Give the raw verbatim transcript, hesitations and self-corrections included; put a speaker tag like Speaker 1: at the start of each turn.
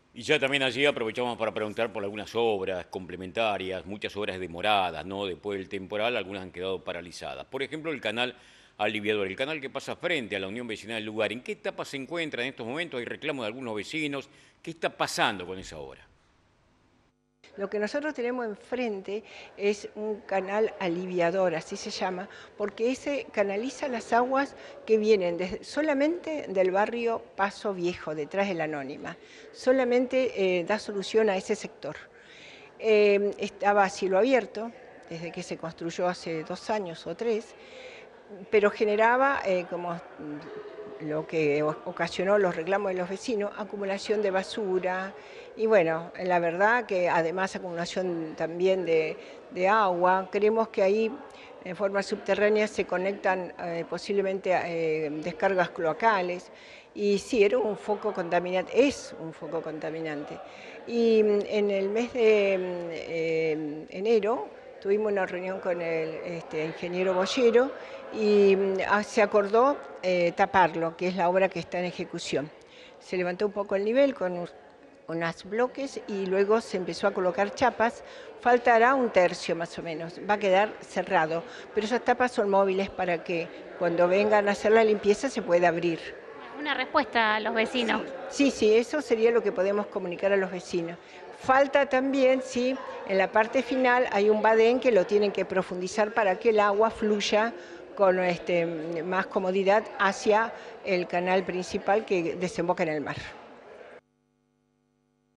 Speaker 1: Y ya también allí aprovechamos para preguntar por algunas obras complementarias, muchas obras demoradas, ¿no? Después del temporal, algunas han quedado paralizadas. Por ejemplo, el canal Aliviador, el canal que pasa frente a la Unión Vecinal del lugar. ¿En qué etapa se encuentra en estos momentos? Hay reclamos de algunos vecinos. ¿Qué está pasando con esa obra?
Speaker 2: Lo que nosotros tenemos enfrente es un canal aliviador, así se llama, porque ese canaliza las aguas que vienen desde- solamente del barrio Paso Viejo, detrás de la Anónima. Solamente eh, da solución a ese sector. Eh, estaba a cielo abierto, desde que se construyó hace dos años o tres, pero generaba, eh, como mm, lo que ocasionó los reclamos de los vecinos, acumulación de basura y bueno, la verdad que además acumulación también de, de agua. Creemos que ahí en forma subterránea se conectan eh, posiblemente eh, descargas cloacales y sí, era un foco contaminante, es un foco contaminante. Y mm, en el mes de mm, eh, enero tuvimos una reunión con el este, ingeniero Boyero y mm, se acordó eh, taparlo, que es la obra que está en ejecución. Se levantó un poco el nivel con unos bloques y luego se empezó a colocar chapas. Faltará un tercio más o menos, va a quedar cerrado, pero esas tapas son móviles para que cuando vengan a hacer la limpieza se pueda abrir.
Speaker 3: Una respuesta a los vecinos.
Speaker 2: Sí, sí, sí, eso sería lo que podemos comunicar a los vecinos. Falta también, sí, en la parte final hay un badén que lo tienen que profundizar para que el agua fluya con este, más comodidad hacia el canal principal que desemboca en el mar.